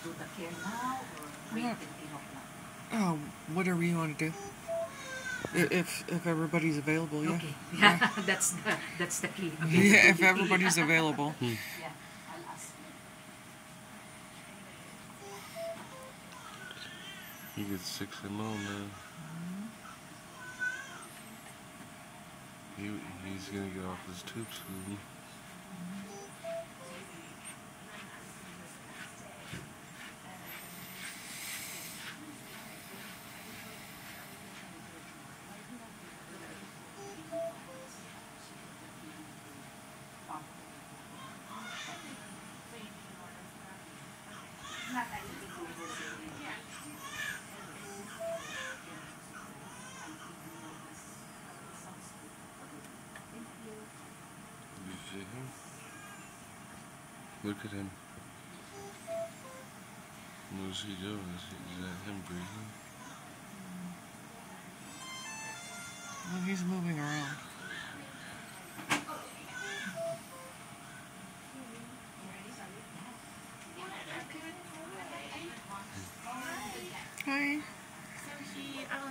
do the care now or wait Yeah. till 10 o'clock? Oh, whatever you want to do. If everybody's available, yeah. Okay, Yeah. that's the key. Yeah, if everybody's available. Yeah, I'll ask. He gets 6 and low now. He's gonna get off his tube soon. You see him? Look at him. What's he doing? Is that him breathing? Well, he's moving around. Hi.